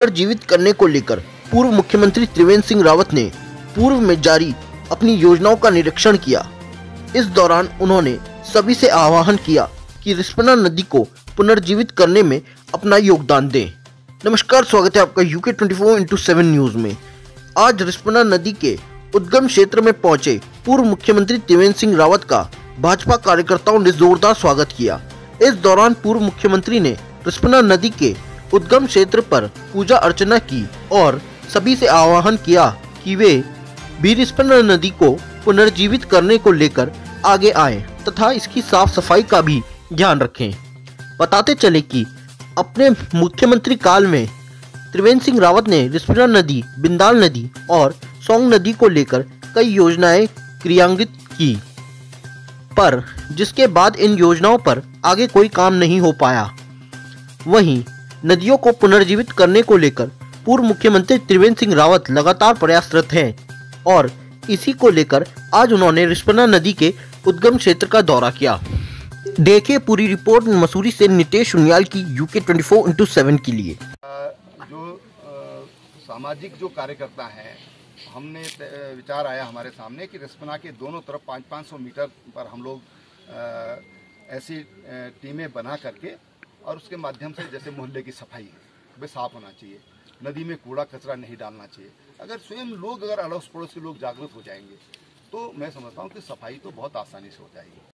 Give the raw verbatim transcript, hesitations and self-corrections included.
जीवित करने को लेकर पूर्व मुख्यमंत्री त्रिवेंद्र सिंह रावत ने पूर्व में जारी अपनी योजनाओं का निरीक्षण किया। इस दौरान उन्होंने सभी से आह्वान किया कि रिस्पना नदी को पुनर्जीवित करने में अपना योगदान दें। नमस्कार, स्वागत है आपका UK twenty four into seven news में। आज रिस्पना नदी के उद्गम क्षेत्र में पहुंचे पूर्व मुख्यमंत्री त्रिवेंद्र सिंह रावत का भाजपा कार्यकर्ताओं ने जोरदार स्वागत किया। इस दौरान पूर्व मुख्यमंत्री ने रिस्पना नदी के उद्गम क्षेत्र पर पूजा अर्चना की और सभी से आह्वान किया कि वे भी रिस्पना नदी को पुनर्जीवित करने को लेकर आगे आएं तथा इसकी साफ सफाई का भी ध्यान रखें। बताते चले कि अपने मुख्यमंत्री काल में त्रिवेंद्र सिंह रावत ने रिस्पना नदी, बिंदाल नदी और सोंग नदी को लेकर कई योजनाएं क्रियान्वित की, पर जिसके बाद इन योजनाओं पर आगे कोई काम नहीं हो पाया। वहीं नदियों को पुनर्जीवित करने को लेकर पूर्व मुख्यमंत्री त्रिवेंद्र सिंह रावत लगातार प्रयासरत हैं और इसी को लेकर आज उन्होंने रिस्पना नदी के उद्गम क्षेत्र का दौरा किया। देखिए पूरी रिपोर्ट मसूरी से नितेश उनियाल की UK twenty four into seven के लिए। जो सामाजिक जो कार्यकर्ता हैं, हमने विचार आया हमारे सामने कि रिस्पना के दोनों तरफ पाँच पाँच सौ मीटर पर हम लोग ऐसी टीमें बना करके और उसके माध्यम से जैसे मोहल्ले की सफाई वे साफ होना चाहिए, नदी में कूड़ा कचरा नहीं डालना चाहिए। अगर स्वयं लोग, अगर अड़ोस पड़ोस के लोग जागरूक हो जाएंगे तो मैं समझता हूँ कि सफाई तो बहुत आसानी से हो जाएगी।